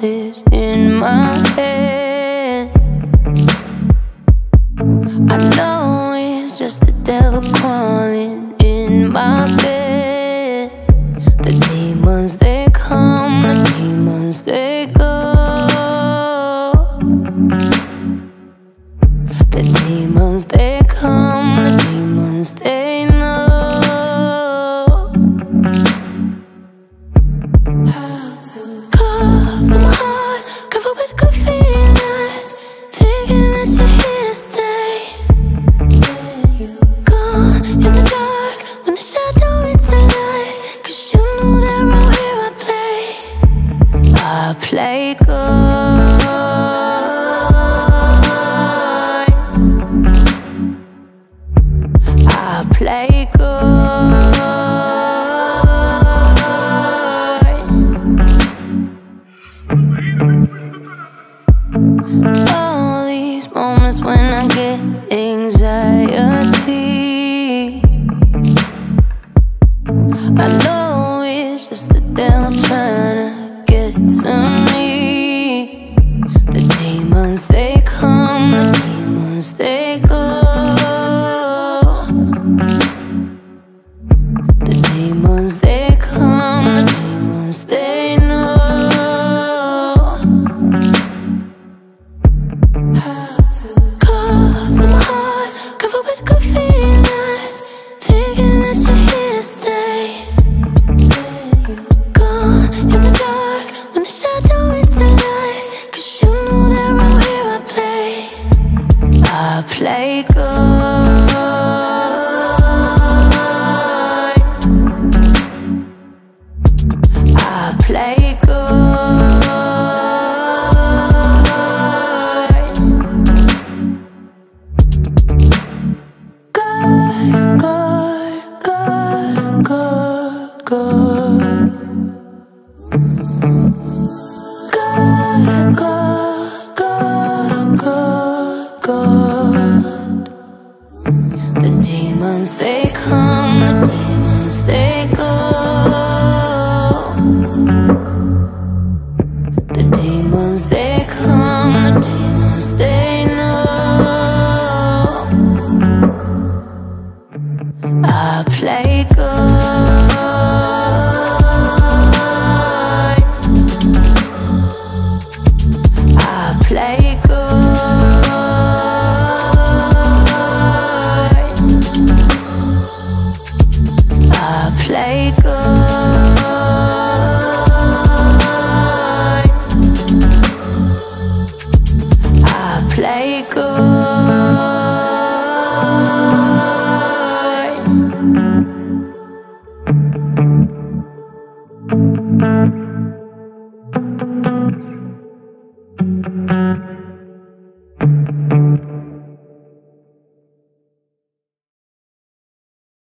voices in my head. I know it's just the devil crawling in my bed. The demons, they come, the demons, they go. The demons, they come, the demons, they know how to cover my heart, cover with graffiti lines, thinking that you're here to stay. Then you're gone in the dark, when the shadow hits the light, 'cause you know that right here I play good. I play good. All these moments when I get anxiety, I know it's just the devil trying to get to me. The demons, they come, the demons, they go. The demons, they come, the demons, they know how to cover my heart, cover with graffiti lines, thinking that you're here to stay. Then you're gone in the dark, when the shadow hits the light, 'cause you know that right here I play good. I play good. Good, good, good, good, good. Good, good, good, good, good.